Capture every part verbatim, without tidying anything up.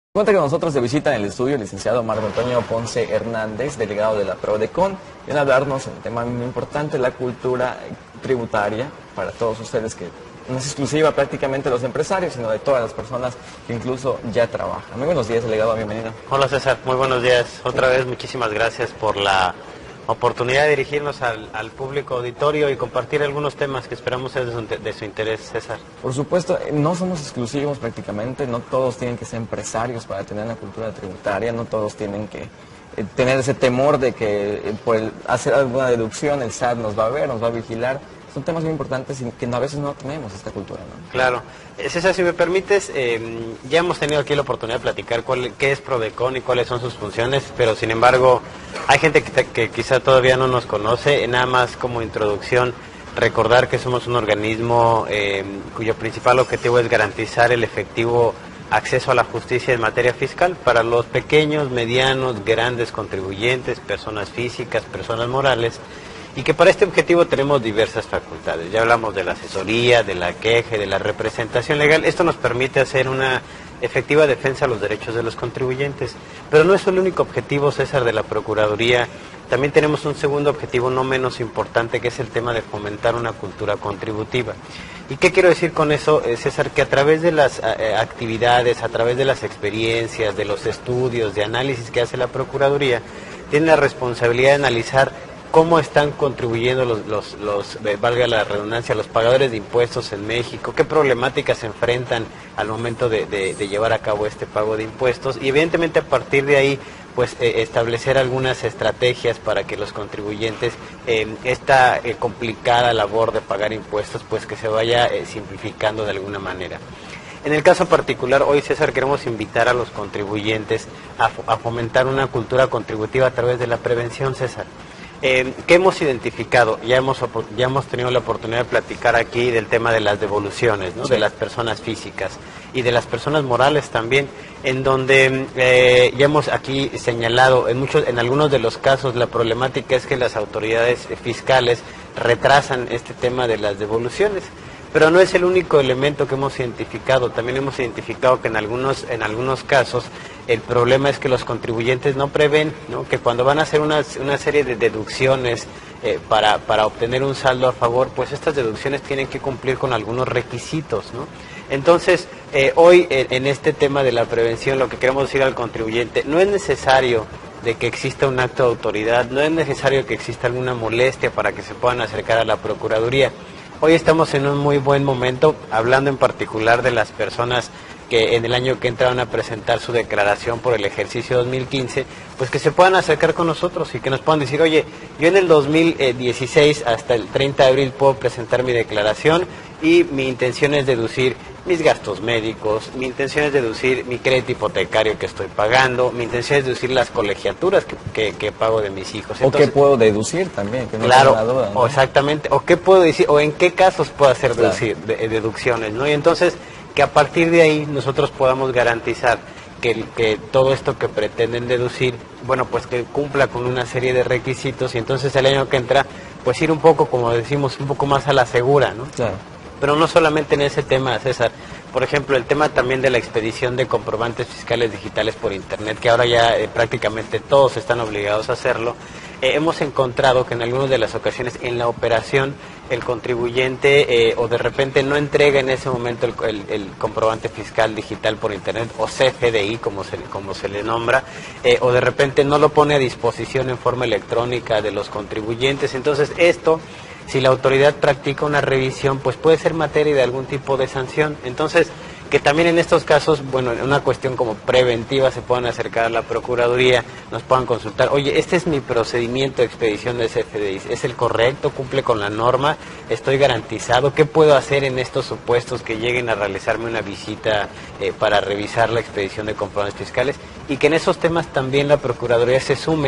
Cuenta con nosotros de visita en el estudio el licenciado Marco Antonio Ponce Hernández, delegado de la PRODECON, viene a hablarnos de un tema muy importante, la cultura tributaria, para todos ustedes, que no es exclusiva prácticamente de los empresarios, sino de todas las personas que incluso ya trabajan. Muy buenos días, delegado, bienvenido. Hola César, muy buenos días. Otra vez muchísimas gracias por la oportunidad de dirigirnos al, al público auditorio y compartir algunos temas que esperamos ser de su, de su interés, César. Por supuesto, no somos exclusivos prácticamente, no todos tienen que ser empresarios para tener una cultura tributaria, no todos tienen que eh, tener ese temor de que eh, por el, hacer alguna deducción el S A T nos va a ver, nos va a vigilar. Son temas muy importantes y que a veces no tenemos esta cultura, ¿no? Claro. César, si me permites, eh, ya hemos tenido aquí la oportunidad de platicar cuál, qué es PRODECON y cuáles son sus funciones, pero sin embargo hay gente que, que quizá todavía no nos conoce. Nada más como introducción, recordar que somos un organismo eh, cuyo principal objetivo es garantizar el efectivo acceso a la justicia en materia fiscal para los pequeños, medianos, grandes contribuyentes, personas físicas, personas morales, y que para este objetivo tenemos diversas facultades. Ya hablamos de la asesoría, de la queja, de la representación legal. Esto nos permite hacer una efectiva defensa a los derechos de los contribuyentes. Pero no es el único objetivo, César, de la Procuraduría. También tenemos un segundo objetivo no menos importante, que es el tema de fomentar una cultura contributiva. ¿Y qué quiero decir con eso, César? Que a través de las eh, actividades, a través de las experiencias, de los estudios, de análisis que hace la Procuraduría, tiene la responsabilidad de analizar cómo están contribuyendo los, los, los, valga la redundancia, los pagadores de impuestos en México, qué problemáticas se enfrentan al momento de, de, de llevar a cabo este pago de impuestos, y evidentemente a partir de ahí pues eh, establecer algunas estrategias para que los contribuyentes eh, esta eh, complicada labor de pagar impuestos pues que se vaya eh, simplificando de alguna manera. En el caso particular, hoy, César, queremos invitar a los contribuyentes a, a fomentar una cultura contributiva a través de la prevención, César. Eh, ¿Qué hemos identificado? Ya hemos, ya hemos tenido la oportunidad de platicar aquí del tema de las devoluciones, ¿no? Sí. De las personas físicas y de las personas morales también, en donde eh, ya hemos aquí señalado, en, muchos, en algunos de los casos la problemática es que las autoridades fiscales retrasan este tema de las devoluciones. Pero no es el único elemento que hemos identificado. También hemos identificado que en algunos, en algunos casos el problema es que los contribuyentes no prevén, ¿no? Que cuando van a hacer una, una serie de deducciones eh, para, para obtener un saldo a favor, pues estas deducciones tienen que cumplir con algunos requisitos, ¿no? Entonces, eh, hoy en, en este tema de la prevención, lo que queremos decir al contribuyente, no es necesario de que exista un acto de autoridad, no es necesario que exista alguna molestia para que se puedan acercar a la Procuraduría. Hoy estamos en un muy buen momento, hablando en particular de las personas que en el año que entra van a presentar su declaración por el ejercicio dos mil quince, pues que se puedan acercar con nosotros y que nos puedan decir, oye, yo en el dos mil dieciséis hasta el treinta de abril puedo presentar mi declaración y mi intención es deducir mis gastos médicos, mi intención es deducir mi crédito hipotecario que estoy pagando, mi intención es deducir las colegiaturas que, que, que pago de mis hijos. Entonces, o qué puedo deducir también, que no claro, tengo duda, ¿no? O exactamente, o qué puedo decir, o en qué casos puedo hacer claro. deducir, de, deducciones, ¿no? Y entonces, que a partir de ahí nosotros podamos garantizar que, que todo esto que pretenden deducir, bueno, pues que cumpla con una serie de requisitos, y entonces el año que entra, pues ir un poco, como decimos, un poco más a la segura, ¿no? Claro. Pero no solamente en ese tema, César. Por ejemplo, el tema también de la expedición de comprobantes fiscales digitales por Internet, que ahora ya eh, prácticamente todos están obligados a hacerlo. Eh, hemos encontrado que en algunas de las ocasiones en la operación el contribuyente eh, o de repente no entrega en ese momento el, el, el comprobante fiscal digital por Internet, o C F D I como se, como se le nombra, eh, o de repente no lo pone a disposición en forma electrónica de los contribuyentes. Entonces esto, si la autoridad practica una revisión, pues puede ser materia de algún tipo de sanción. Entonces, que también en estos casos, bueno, en una cuestión como preventiva, se puedan acercar a la Procuraduría, nos puedan consultar, oye, este es mi procedimiento de expedición de C F D I, ¿es el correcto? ¿Cumple con la norma? ¿Estoy garantizado? ¿Qué puedo hacer en estos supuestos que lleguen a realizarme una visita eh, para revisar la expedición de comprobantes fiscales? Y que en esos temas también la Procuraduría se sume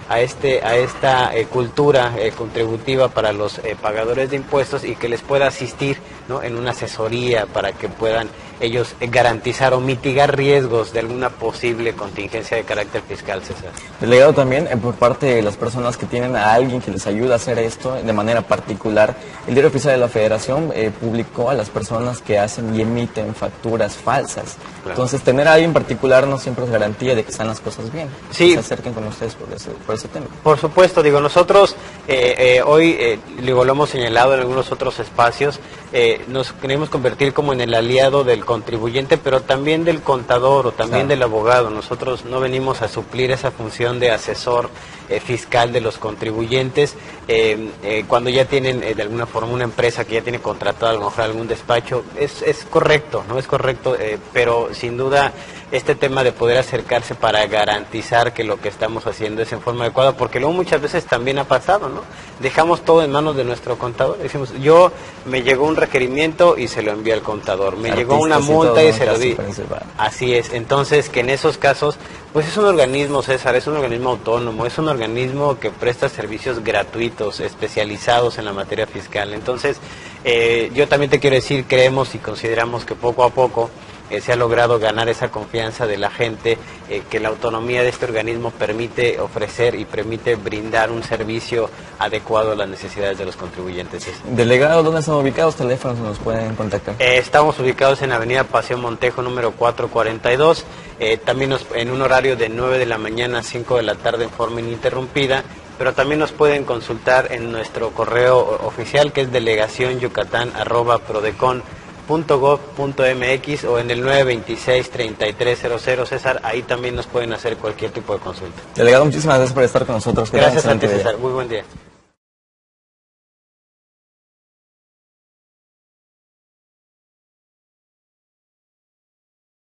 a este a esta eh, cultura eh, contributiva para los eh, pagadores de impuestos y que les pueda asistir, ¿no?, en una asesoría para que puedan ellos eh, garantizar o mitigar riesgos de alguna posible contingencia de carácter fiscal, César. Delegado, también eh, por parte de las personas que tienen a alguien que les ayuda a hacer esto de manera particular, el Diario Oficial de la Federación eh, publicó a las personas que hacen y emiten facturas falsas. Claro. Entonces, tener a alguien particular no siempre es garantía de que están las cosas bien. Sí. Que se acerquen con ustedes por ese, por ese tema. Por supuesto, digo, nosotros eh, eh, hoy, eh, digo, lo hemos señalado en algunos otros espacios, eh, nos queremos convertir como en el aliado del contribuyente, pero también del contador o también claro. del abogado. Nosotros no venimos a suplir esa función de asesor eh, fiscal de los contribuyentes. Eh, eh, cuando ya tienen eh, de alguna forma una empresa que ya tiene contratado a lo mejor algún despacho, es, es correcto, no es correcto, eh, pero sin duda este tema de poder acercarse para garantizar que lo que estamos haciendo es en forma adecuada, porque luego muchas veces también ha pasado, ¿no? Dejamos todo en manos de nuestro contador. Decimos, yo me llegó un requerimiento y se lo envié al contador, me Artistas llegó una multa y, y se lo di. Principal. Así es, entonces que en esos casos, pues es un organismo, César, es un organismo autónomo, es un organismo que presta servicios gratuitos, especializados en la materia fiscal. Entonces, eh, yo también te quiero decir, creemos y consideramos que poco a poco Eh, se ha logrado ganar esa confianza de la gente, eh, que la autonomía de este organismo permite ofrecer y permite brindar un servicio adecuado a las necesidades de los contribuyentes. Delegado, ¿dónde están ubicados? ¿Teléfonos nos pueden contactar? Eh, estamos ubicados en Avenida Paseo Montejo, número cuatrocientos cuarenta y dos, eh, también nos, en un horario de nueve de la mañana a cinco de la tarde en forma ininterrumpida, pero también nos pueden consultar en nuestro correo oficial, que es delegación yucatán arroba prodecon punto gob punto mx o en el nueve veintiséis, treinta y tres cero cero, César, ahí también nos pueden hacer cualquier tipo de consulta. Delegado, muchísimas gracias por estar con nosotros. Gracias a ti, César, muy buen día.